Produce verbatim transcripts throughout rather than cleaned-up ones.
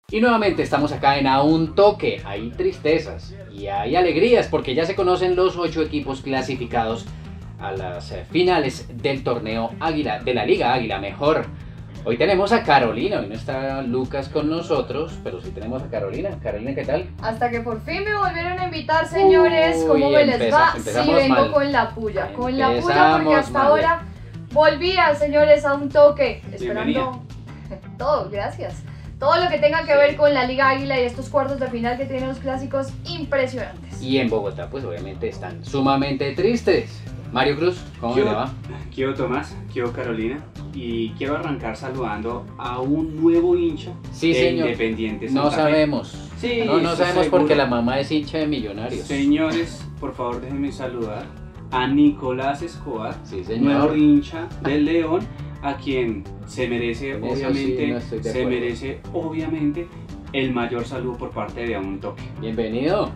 Y nuevamente estamos acá en A Un Toque. Hay tristezas y hay alegrías porque ya se conocen los ocho equipos clasificados a las finales del torneo Águila, de la Liga Águila mejor. Hoy tenemos a Carolina, hoy no está Lucas con nosotros, pero sí tenemos a Carolina. Carolina, ¿qué tal? Hasta que por fin me volvieron a invitar, señores. Uy, ¿Cómo me les empeza, va? Sí, vengo mal. con la puya, con la puya Empezamos porque hasta mal. ahora volvía, señores, a Un Toque, esperando Bienvenida. todo, gracias. Todo lo que tenga que Sí. ver con la Liga Águila y estos cuartos de final que tienen los clásicos impresionantes. Y en Bogotá, pues obviamente están sumamente tristes. Mario Cruz, ¿cómo le va? Quiero Tomás, quiero Carolina y quiero arrancar saludando a un nuevo hincha Sí, de señor. Independiente No Santa Fe. sabemos. Sí, no, no estoy sabemos seguro. porque la mamá es hincha de Millonarios. Señores, por favor déjenme saludar a Nicolás Escobar, Sí, señor. nuevo hincha del León, a quien se merece En eso sí, obviamente, no estoy de se acuerdo. merece obviamente el mayor saludo por parte de A Un Toque. Bienvenido.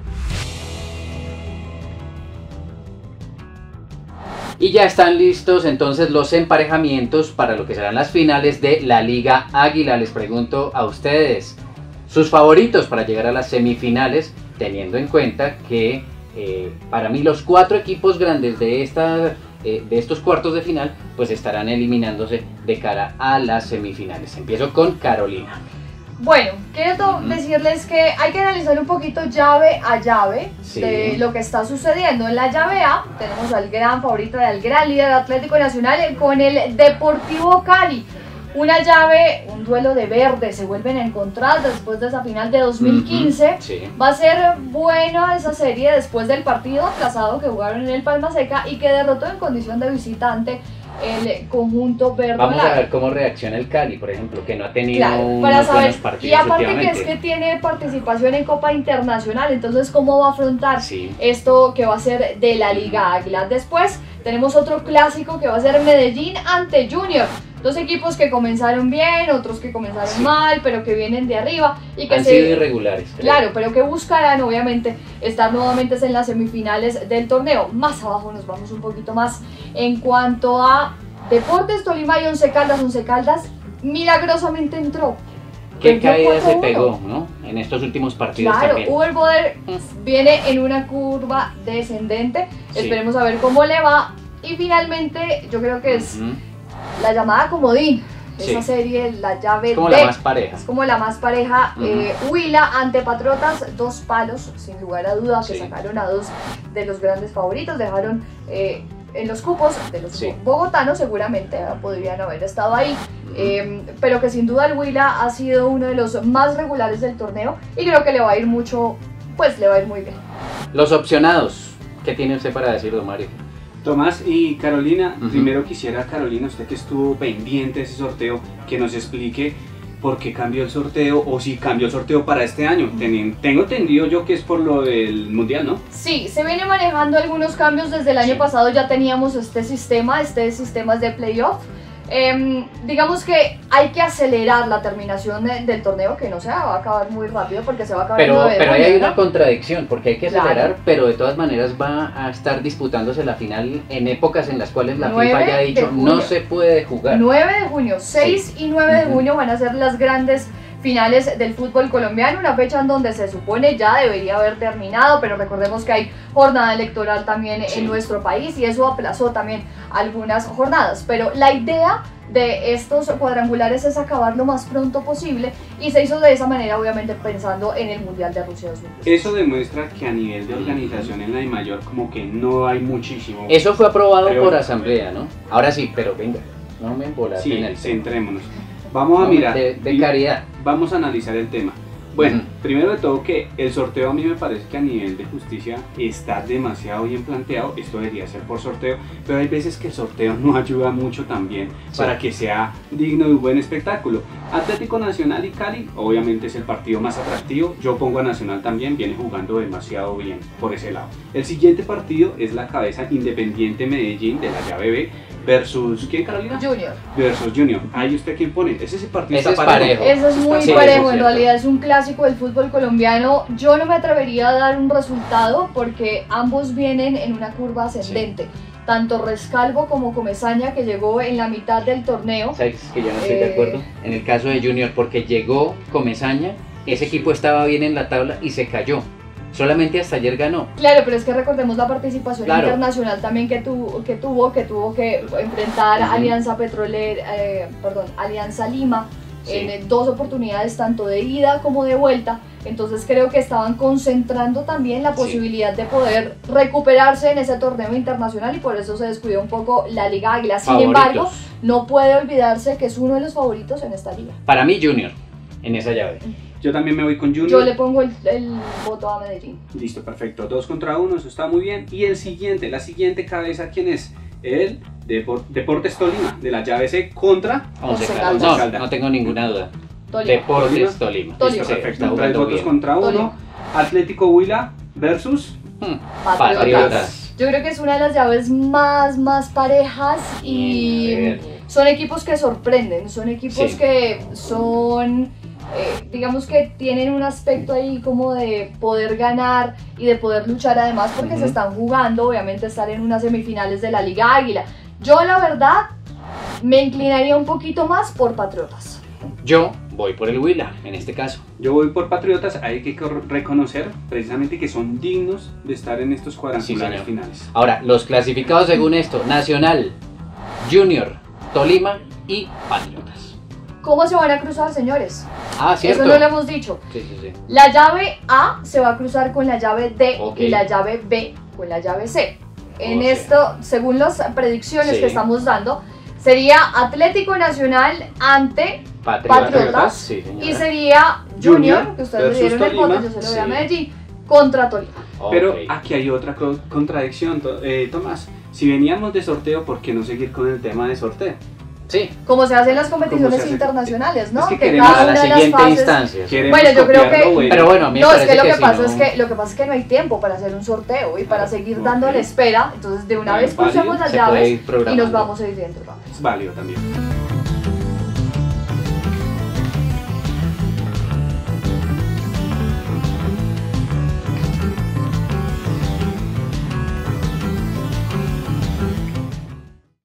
Y ya están listos entonces los emparejamientos para lo que serán las finales de la Liga Águila. Les pregunto a ustedes, sus favoritos para llegar a las semifinales, teniendo en cuenta que eh, para mí los cuatro equipos grandes de, esta, eh, de estos cuartos de final pues estarán eliminándose de cara a las semifinales. Empiezo con Carolina. Bueno, quiero to- Ujú. decirles que hay que analizar un poquito llave a llave Sí. de lo que está sucediendo. En la llave A tenemos al gran favorito, al gran líder Atlético Nacional con el Deportivo Cali. Una llave, un duelo de verde, se vuelven a encontrar después de esa final de dos mil quince. Ujú, sí. Va a ser buena esa serie después del partido aplazado que jugaron en el Palma Seca y que derrotó en condición de visitante el conjunto verde. Vamos a blanco. ver cómo reacciona el Cali, por ejemplo, que no ha tenido Claro, unos para saber, buenos y partidos aparte que últimamente. es que tiene participación en Copa Internacional, entonces cómo va a afrontar Sí. esto que va a ser de la Liga Águila. Después tenemos otro clásico que va a ser Medellín ante Junior. Dos equipos que comenzaron bien, otros que comenzaron Sí. mal, pero que vienen de arriba y que Han se... sido irregulares. creo. Claro, pero que buscarán obviamente estar nuevamente en las semifinales del torneo. Más abajo nos vamos un poquito más en cuanto a Deportes Tolima y Once Caldas. Once Caldas milagrosamente entró. Qué Perdió caída se cuatro uno. pegó, ¿no? En estos últimos partidos Claro, también. Uber Boder viene en una curva descendente. Sí. Esperemos a ver cómo le va. Y finalmente, yo creo que es Ujú. la llamada comodín. Sí. Esa serie, la llave Es como D. la más pareja. Es como la más pareja. Ujú. eh, Huila ante Patriotas, dos palos, sin lugar a duda, que Sí. sacaron a dos de los grandes favoritos. Dejaron eh, en los cupos de los Sí. bogotanos, seguramente eh, podrían haber estado ahí. Ujú. Eh, pero que sin duda el Huila ha sido uno de los más regulares del torneo y creo que le va a ir mucho, pues le va a ir muy bien. Los opcionados. ¿Qué tiene usted para decir, don Mario? Tomás y Carolina, Ujú. primero quisiera, Carolina, usted que estuvo pendiente de ese sorteo, que nos explique por qué cambió el sorteo o si cambió el sorteo para este año. Teni- Tengo entendido yo que es por lo del mundial, ¿no? Sí, se viene manejando algunos cambios desde el año Sí. pasado, ya teníamos este sistema, este sistema de playoff. Em, digamos que hay que acelerar la terminación de- del torneo, que no se va a acabar muy rápido porque se va a acabar el Pero, nueve de pero ahí junio, hay ¿no? una contradicción, porque hay que Claro. acelerar, pero de todas maneras va a estar disputándose la final en épocas en las cuales la nueve FIFA ya ha de dicho junio. no se puede jugar. nueve de junio, seis y nueve de Ujú. junio van a ser las grandes finales del fútbol colombiano, una fecha en donde se supone ya debería haber terminado, pero recordemos que hay jornada electoral también Sí. en nuestro país y eso aplazó también algunas jornadas, pero la idea de estos cuadrangulares es acabar lo más pronto posible y se hizo de esa manera obviamente pensando en el Mundial de Rusia dos mil dieciocho. Eso demuestra que a nivel de organización en la de mayor como que no hay muchísimo. Eso fue aprobado Creo- por asamblea, ¿no? Ahora sí, pero venga, no me embolaste Sí, en el tema. centrémonos. Vamos a No, mirar. de, de y caridad. Vamos a analizar el tema. Bueno, Ujú. primero de todo que el sorteo a mí me parece que a nivel de justicia está demasiado bien planteado, esto debería ser por sorteo, pero hay veces que el sorteo no ayuda mucho también Sí. para que sea digno de un buen espectáculo. Atlético Nacional y Cali obviamente es el partido más atractivo, yo pongo a Nacional también, viene jugando demasiado bien por ese lado. El siguiente partido es la cabeza Independiente Medellín de la llave B versus, ¿quién, Carolina? Junior. Versus Junior. Ahí usted quién pone, ese es el partido Ese está es parejo. Eso es muy Sí, parejo, eso es en cierto. realidad es un clásico del fútbol colombiano. Yo no me atrevería a dar un resultado porque ambos vienen en una curva ascendente. Tanto Rescalvo como Comesaña, que llegó en la mitad del torneo. ¿Sabes que yo no estoy de Eh, acuerdo? En el caso de Junior, porque llegó Comesaña ese equipo estaba bien en la tabla y se cayó. Solamente hasta ayer ganó. Claro, pero es que recordemos la participación Claro. internacional también que, tu, que tuvo, que tuvo que enfrentar a Uh-huh. Alianza Petrolera, eh, perdón, Alianza Lima, Sí. en eh, dos oportunidades, tanto de ida como de vuelta. Entonces creo que estaban concentrando también la Sí. posibilidad de poder recuperarse en ese torneo internacional y por eso se descuidó un poco la Liga Águila. Sin Favoritos. embargo, no puede olvidarse que es uno de los favoritos en esta liga. Para mí, Junior, en esa llave. Yo también me voy con Junior. Yo le pongo el, el voto a Medellín. Listo, perfecto. Dos contra uno, eso está muy bien. Y el siguiente, la siguiente cabeza, ¿quién es? El Depor- Deportes Tolima, de la llave C contra... Once Once Caldas. Caldas. No, no tengo ninguna duda. Tolima. Deportes Tolima. Tolima. Sí, Perfecto, está tres jugando votos bien. contra uno. Tolima. Atlético Huila versus... Hmm, Patriotas. Patriotas. Yo creo que es una de las llaves más, más parejas y Bien, a ver. son equipos que sorprenden, son equipos Sí. que son, eh, digamos que tienen un aspecto ahí como de poder ganar y de poder luchar además porque Ujú. se están jugando, obviamente estar en unas semifinales de la Liga Águila. Yo la verdad me inclinaría un poquito más por Patriotas. Yo voy por el Huila, en este caso. Yo voy por Patriotas, hay que cor- reconocer precisamente que son dignos de estar en estos cuadrangulares señor. finales. Ahora, los clasificados según esto: Nacional, Junior, Tolima y Patriotas. ¿Cómo se van a cruzar, señores? Ah, cierto. Eso no lo hemos dicho. Sí, sí, sí. La llave A se va a cruzar con la llave D Ok. y la llave B con la llave C. En O sea. esto, según las predicciones Sí. que estamos dando, sería Atlético Nacional ante Patriotas. Patriotas Sí, señora. y sería Junior, Junior que ustedes le versus dieron el voto, Tolima. yo se lo doy a Sí. Medellín, contra Tolima. Pero Ok. aquí hay otra co- contradicción, to- eh, Tomás. Si veníamos de sorteo, ¿por qué no seguir con el tema de sorteo? Sí, Como se hacen las competiciones hace? internacionales, ¿no? Es que Que queremos cada a la una de las siguiente fases- instancia. sí. Queremos Bueno, yo creo copiar lo que- bueno. Pero bueno, a mí me No, es que parece lo que, si pasa no- es que lo que pasa es que no hay tiempo para hacer un sorteo y para seguir Ok. dándole espera. Entonces, de una Bueno, vez crucemos válido. las Se puede llaves ir y programando. nos vamos a ir dentro. Es válido también.